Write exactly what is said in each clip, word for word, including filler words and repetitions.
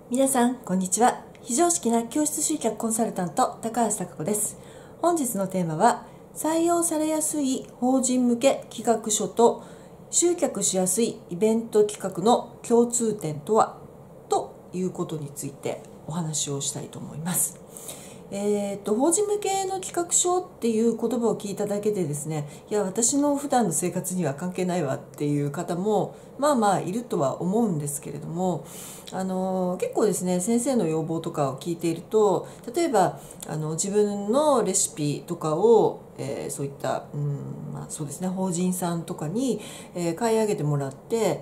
皆さんこんにちは。非常識な教室集客コンサルタント高橋貴子です。本日のテーマは、採用されやすい法人向け企画書と集客しやすいイベント企画の共通点とは、ということについてお話をしたいと思います。えー、と法人向けの企画書っていう言葉を聞いただけでですね、いや私の普段の生活には関係ないわっていう方もまあまあいるとは思うんですけれども、あの結構ですね、先生の要望とかを聞いていると、例えばあの自分のレシピとかを、えー、そういった、うんまあ、そうですね、法人さんとかに、えー、買い上げてもらって、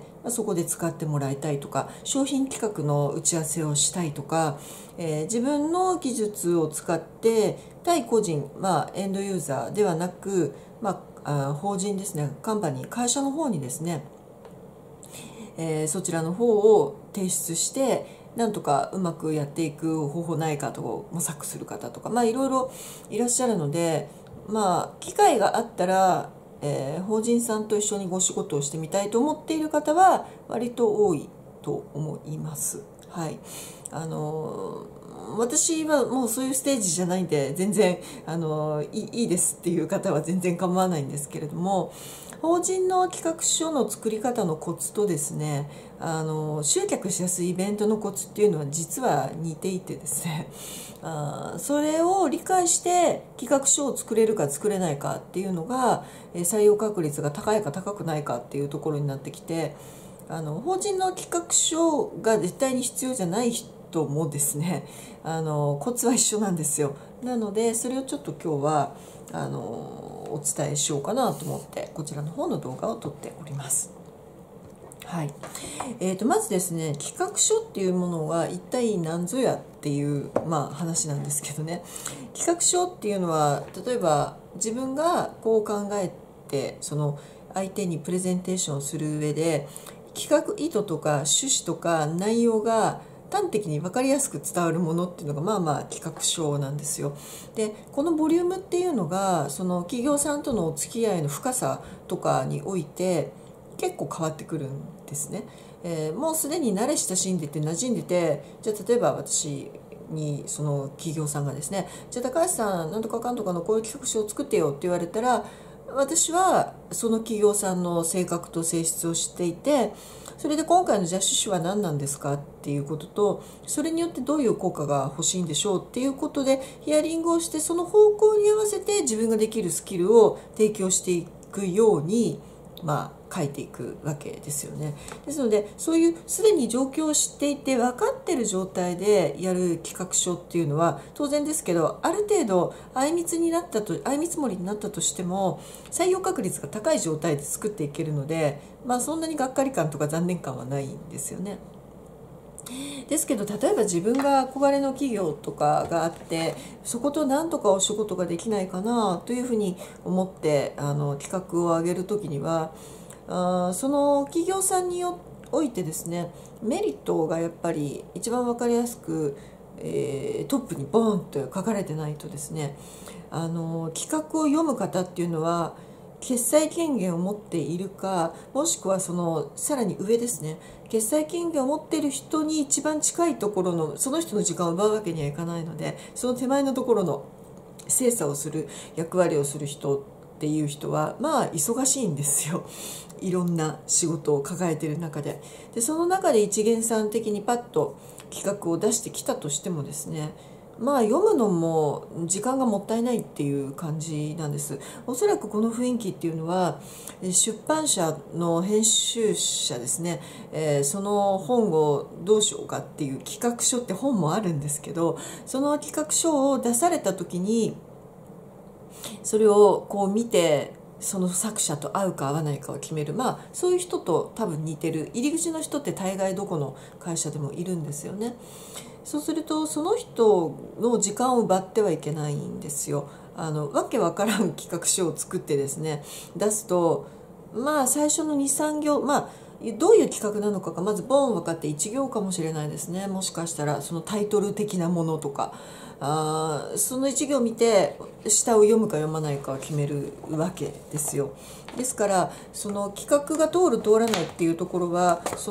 まあ、そこで使ってもらいたいとか、商品企画の打ち合わせをしたいとか、えー、自分の技術を使って対個人、まあ、エンドユーザーではなく、まあ、あ法人ですね、カンパニー、会社の方にですね、えー、そちらの方を提出してなんとかうまくやっていく方法ないかと模索する方とか、まあ、いろいろいらっしゃるので、まあ、機会があったら、えー、法人さんと一緒にご仕事をしてみたいと思っている方は割と多いと思います。はい、あの私はもうそういうステージじゃないんで全然あのいいいですっていう方は全然構わないんですけれども、法人の企画書の作り方のコツとですね、あの集客しやすいイベントのコツっていうのは実は似ていてですね、あそれを理解して企画書を作れるか作れないかっていうのが採用確率が高いか高くないかっていうところになってきて、あの法人の企画書が絶対に必要じゃない人もですね、あのコツは一緒なんですよ。なのでそれをちょっと今日はあのお伝えしようかなと思ってこちらの方の動画を撮っております。はい、えー、とまずですね、企画書っていうものは一体何ぞやっていう、まあ、話なんですけどね、企画書っていうのは例えば自分がこう考えてその相手にプレゼンテーションをする上で企画意図とか趣旨とか内容が端的に分かりやすく伝わるものっていうのがまあまあ企画書なんですよ。でこのボリュームっていうのがその企業さんとのお付き合いの深さとかにおいて結構変わってくるんですね。えー、もうすでに慣れ親しんでて馴染んでて、じゃあ例えば私にその企業さんがですね、じゃあ高橋さんなんとかかんとかのこういう企画書を作ってよって言われたら、私はその企業さんの性格と性質を知っていて、それで今回のじゃあ趣旨は何なんですかっていうことと、それによってどういう効果が欲しいんでしょうっていうことでヒアリングをして、その方向に合わせて自分ができるスキルを提供していくようにまあ書いていくわけですよね。ですのでそういうすでに状況を知っていて分かっている状態でやる企画書っていうのは当然ですけど、ある程度相密になったと相見積もりになったとしても採用確率が高い状態で作っていけるので、まあそんなにがっかり感とか残念感はないんですよね。ですけど例えば自分が憧れの企業とかがあって、そこと何とかお仕事ができないかなというふうに思ってあの企画を上げる時には、あその企業さんにおいてですね、メリットがやっぱり一番分かりやすく、えー、トップにボーンと書かれてないとですね、あの企画を読む方っていうのは決裁権限を持っているか、もしくはそのさらに上ですね、決裁権限を持っている人に一番近いところのその人の時間を奪うわけにはいかないので、その手前のところの精査をする役割をする人っていう人はまあ忙しいんですよ。いろんな仕事を抱えている中で、でその中で一元さん的にパッと企画を出してきたとしてもですね、まあ読むのも時間がもったいないっていう感じなんです。おそらくこの雰囲気っていうのは出版社の編集者ですね、えー、その本をどうしようかっていう企画書って本もあるんですけど、その企画書を出された時にそれをこう見てその作者と合うか合わないかを決める、まあそういう人と多分似てる入り口の人って大概どこの会社でもいるんですよね。そうするとその人の時間を奪ってはいけないんですよ。あのわけわからん企画書を作ってですね出すと、まあ最初のにさん行、まあどういう企画なのかがまずボーン分かっていち行かもしれないですね。もしかしたらそのタイトル的なものとか、あそのいち行見て下を読むか読まないかを決めるわけですよ。ですからその企画が通る通らないっていうところはその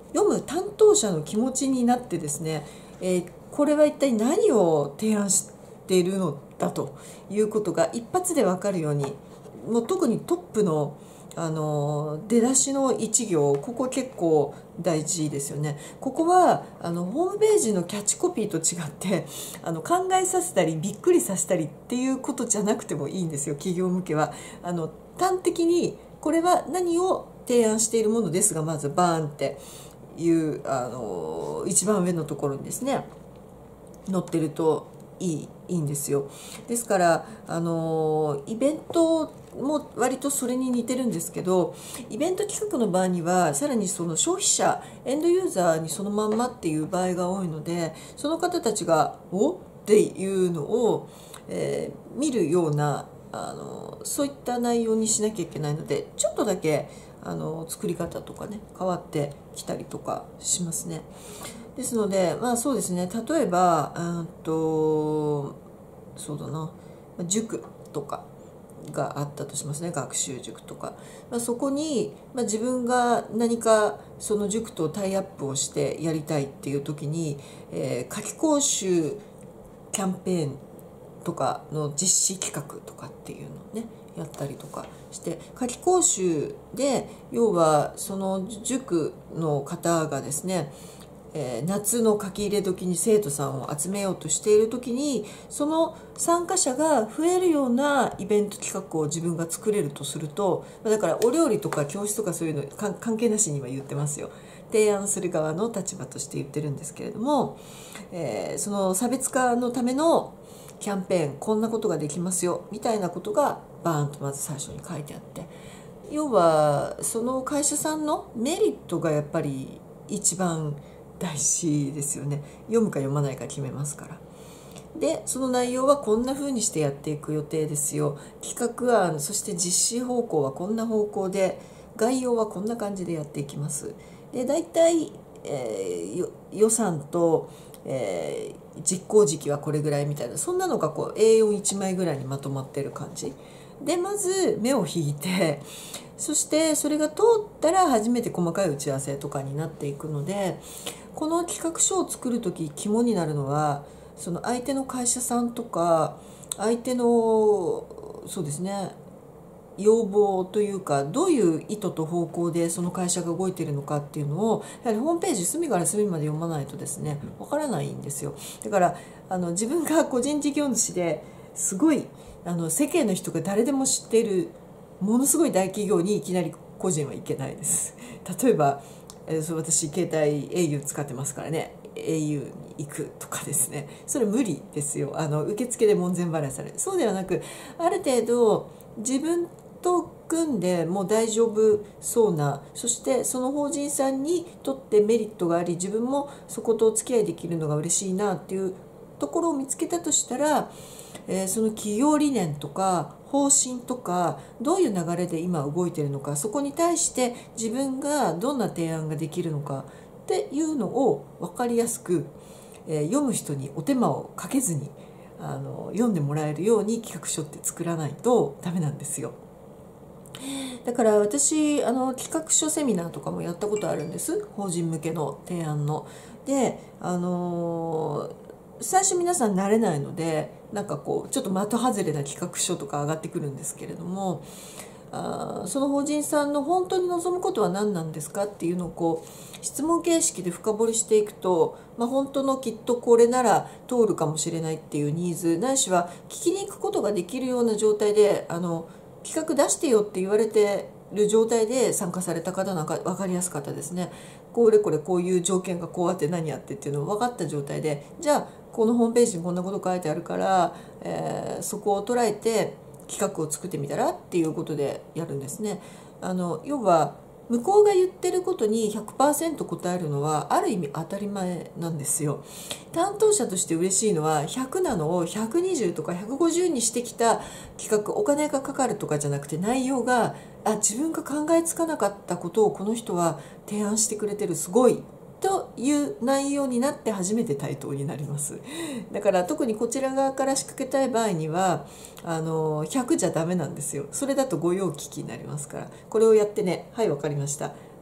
読む担当者の気持ちになってですね、えー、これは一体何を提案しているのだということが一発で分かるように、もう特にトップのあの出だしの一行、ここ結構大事ですよね。ここはあのホームページのキャッチコピーと違ってあの考えさせたりびっくりさせたりっていうことじゃなくてもいいんですよ。企業向けはあの端的にこれは何を提案しているものですが、まずバーンっていうあの一番上のところにですね載ってるといいいいんですよ。ですからあのイベントも割とそれに似てるんですけど、イベント企画の場合にはさらにその消費者エンドユーザーにそのまんまっていう場合が多いので、その方たちがおっていうのを、えー、見るようなあのそういった内容にしなきゃいけないので、ちょっとだけあの作り方とかね変わってきたりとかしますね。ですのでまあそうですね、例えばうんとそうだな塾とかがあったとしますね、学習塾とか、まあ、そこに、まあ、自分が何かその塾とタイアップをしてやりたいっていう時に、えー、夏期講習キャンペーンとかの実施企画とかっていうのをねやったりとかして、夏期講習で要はその塾の方がですね、えー、夏の書き入れ時に生徒さんを集めようとしている時に、その参加者が増えるようなイベント企画を自分が作れるとすると、だからお料理とか教室とかそういうの関係なしには言ってますよ。提案する側の立場として言ってるんですけれども、えー、その差別化のためのキャンペーンこんなことができますよみたいなことがバーンとまず最初に書いてあって、要はその会社さんのメリットがやっぱり一番大事ですよね。読むか読まないか決めますから。でその内容はこんな風にしてやっていく予定ですよ、企画案そして実施方向はこんな方向で、概要はこんな感じでやっていきます。で大体、えー、予算と、えー、実行時期はこれぐらいみたいな、そんなのがこう エーよんいち 枚ぐらいにまとまってる感じで、まず目を引いて、そしてそれが通ったら初めて細かい打ち合わせとかになっていくので、この企画書を作る時肝になるのはその相手の会社さんとか相手のそうですね要望というか、どういう意図と方向でその会社が動いているのかっていうのをやはりホームページ隅から隅まで読まないとですねわからないんですよ。だからあの自分が個人事業主ですごいあの世間の人が誰でも知っているものすごい大企業にいきなり個人はいけないです。例えばえー、そう私携帯 エーユー 使ってますからね、 エーユー に行くとかですね、それ無理ですよ。あの受付で門前払いされる。そうではなく、ある程度自分と組んでもう大丈夫そうな、そしてその法人さんにとってメリットがあり、自分もそことお付き合いできるのが嬉しいなっていうところを見つけたとしたら、えー、その企業理念とか方針とかどういう流れで今動いているのか、そこに対して自分がどんな提案ができるのかっていうのを分かりやすく、えー、読む人にお手間をかけずにあの読んでもらえるように企画書って作らないとダメなんですよ。だから私あの企画書セミナーとかもやったことあるんです、法人向けの提案の。であのー最初皆さん慣れないのでなんかこうちょっと的外れな企画書とか上がってくるんですけれども、あその法人さんの本当に望むことは何なんですかっていうのをこう質問形式で深掘りしていくと、まあ、本当のきっとこれなら通るかもしれないっていうニーズないしは聞きに行くことができるような状態で、あの企画出してよって言われてる状態で参加された方なんか分かりやすかったですね。これこれこういう条件がこうあって何やってっていうのを分かった状態で、じゃあこのホームページにこんなこと書いてあるから、えー、そこを捉えて企画を作ってみたらっていうことでやるんですね。あの要は向こうが言ってることに ひゃくパーセント 答えるのはある意味当たり前なんですよ。担当者として嬉しいのはひゃくなのをひゃくにじゅうとかひゃくごじゅうにしてきた企画、お金がかかるとかじゃなくて、内容があ自分が考えつかなかったことをこの人は提案してくれてる、すごいという内容になって初めて対等になります。だから特にこちら側から仕掛けたい場合にはあのひゃくじゃダメなんですよ。それだと御用聞きになりますから、これをやってね、はい分かりました、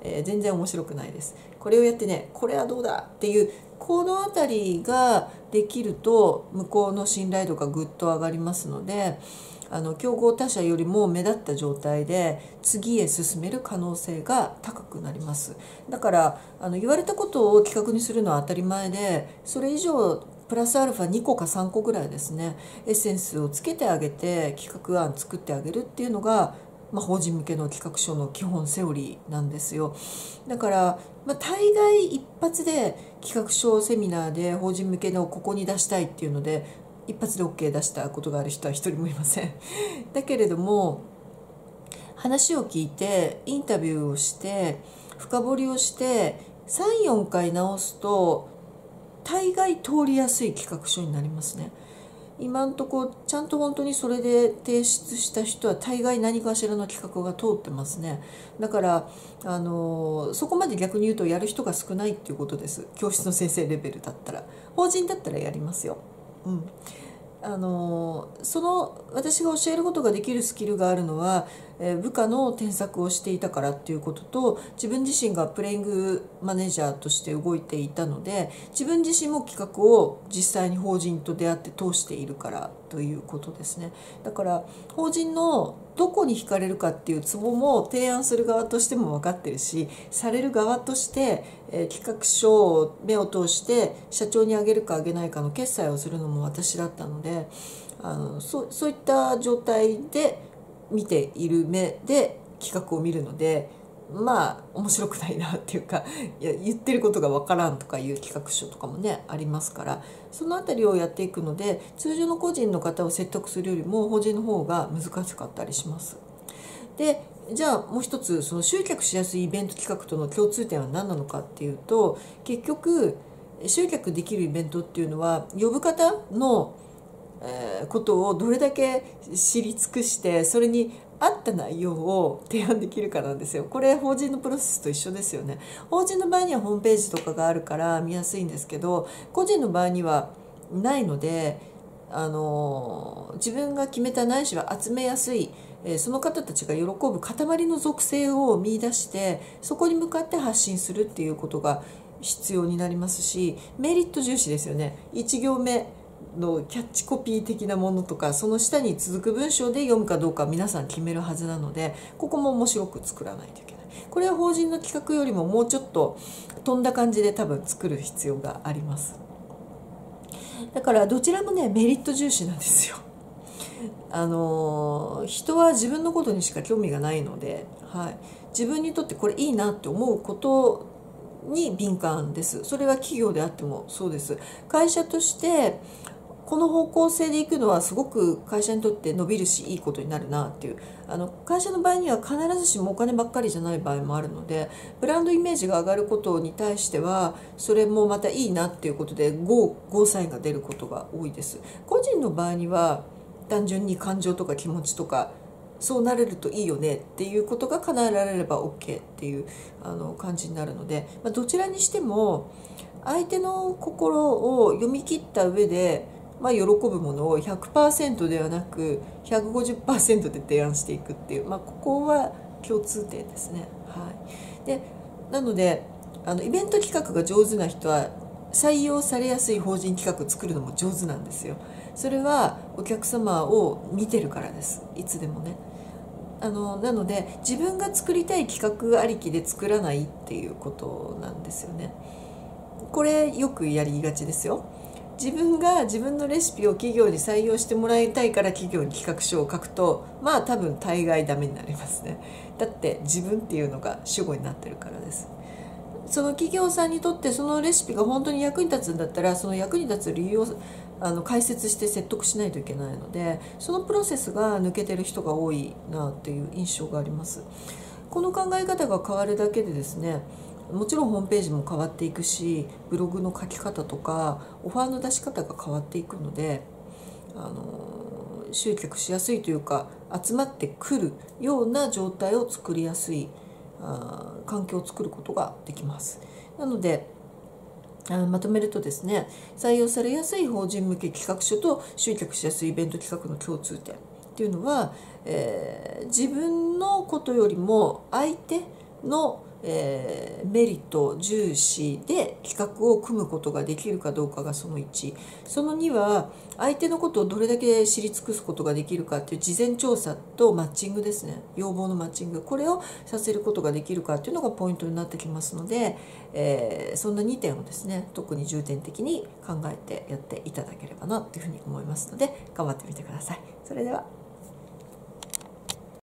えー、全然面白くないです。これをやってね、これはどうだっていうこのあたりができると向こうの信頼度がぐっと上がりますので、あの競合他社よりも目立った状態で次へ進める可能性が高くなります。だからあの言われたことを企画にするのは当たり前で、それ以上プラスアルファにこかさんこぐらいですね、エッセンスをつけてあげて企画案作ってあげるっていうのが、まあ、法人向けの企画書の基本セオリーなんですよ。だから、まあ、大概一発で企画書セミナーで法人向けのここに出したいっていうので一発で オーケー 出したことがある人は一人もいません。だけれども話を聞いてインタビューをして深掘りをしてさん、よんかい直すと大概通りやすい企画書になりますね。今んとこちゃんと本当にそれで提出した人は大概何かしらの企画が通ってますね。だからあのそこまで逆に言うとやる人が少ないっていうことです。教室の先生レベルだったら。法人だったらやりますよ。うん、あのその私が教えることができるスキルがあるのは、えー部下の添削をしていたからっていうことと、自分自身がプレイングマネージャーとして動いていたので、自分自身も企画を実際に法人と出会って通しているからということですね。だから法人のどこに惹かれるかっていうツボも提案する側としても分かってるし、される側として、えー企画書を目を通して社長にあげるかあげないかの決裁をするのも私だったので、あのそそういった状態で見ている目で企画を見るので、まあ面白くないなっていうか、いや言ってることがわからんとかいう企画書とかもねありますから、そのあたりをやっていくので、通常の個人の方を説得するよりも法人の方が難しかったりします。でじゃあもう一つ、その集客しやすいイベント企画との共通点は何なのかっていうと、結局集客できるイベントっていうのは呼ぶ方のえーことをどれだけ知り尽くしてそれに合った内容を提案できるかなんですよ。これ法人のプロセスと一緒ですよね。法人の場合にはホームページとかがあるから見やすいんですけど、個人の場合にはないので、あの自分が決めたないしは集めやすい、えーその方たちが喜ぶ塊の属性を見出して、そこに向かって発信するっていうことが必要になりますし、メリット重視ですよね。いち行目のキャッチコピー的なものとか、その下に続く文章で読むかどうか皆さん決めるはずなので、ここも面白く作らないといけない。これは法人の企画よりももうちょっと飛んだ感じで多分作る必要があります。だからどちらもねメリット重視なんですよ。あの人は自分のことにしか興味がないので、はい、自分にとってこれいいなって思うことに敏感です。それは企業であってもそうです。会社としてこの方向性でいくのはすごく会社にとって伸びるしいいことになるなっていう、あの会社の場合には必ずしもお金ばっかりじゃない場合もあるので、ブランドイメージが上がることに対してはそれもまたいいなっていうことでゴー、ゴーサインが出ることが多いです。個人の場合には単純に感情とか気持ちとかそうなれるといいよねっていうことが叶えられれば OK っていうあの感じになるので、まあ、どちらにしても相手の心を読み切った上で、まあ、喜ぶものを ひゃくパーセント ではなく ひゃくごじゅっパーセント で提案していくっていう、まあ、ここは共通点ですね。はい、でなのであのイベント企画が上手な人は採用されやすい法人企画作るのも上手なんですよ。それはお客様を見てるからです。いつでもね。あのなので自分が作りたい企画ありきで作らないっていうことなんですよね。これよくやりがちですよ。自分が自分のレシピを企業に採用してもらいたいから企業に企画書を書くと、まあ多分大概ダメになりますね。だって自分っていうのが主語になってるからです。その企業さんにとってそのレシピが本当に役に立つんだったら、その役に立つ理由をあの解説して説得しないといけないので、そのプロセスが抜けてる人が多いなっていう印象があります。この考え方が変わるだけでですね、もちろんホームページも変わっていくし、ブログの書き方とかオファーの出し方が変わっていくので、あの集客しやすいというか集まってくるような状態を作りやすいあ環境を作ることができます。なのでまとめるとですね、採用されやすい法人向け企画書と集客しやすいイベント企画の共通点っていうのは、えー、自分のことよりも相手のえー、メリット重視で企画を組むことができるかどうかがそのいち、そのには相手のことをどれだけ知り尽くすことができるかっていう事前調査とマッチングですね、要望のマッチング、これをさせることができるかっていうのがポイントになってきますので、えー、そんなにてんをですね特に重点的に考えてやっていただければなというふうに思いますので頑張ってみてください。それでは。